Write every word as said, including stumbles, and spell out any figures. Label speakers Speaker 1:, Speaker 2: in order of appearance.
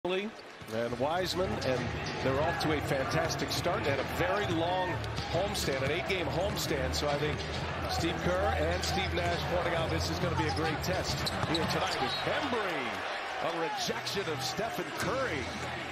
Speaker 1: And Wiseman, and they're off to a fantastic start. They had a very long homestand, an eight-game homestand. So I think Steve Kerr and Steve Nash pointing out this is going to be a great test here tonight with Bembry. A rejection of Steph Curry.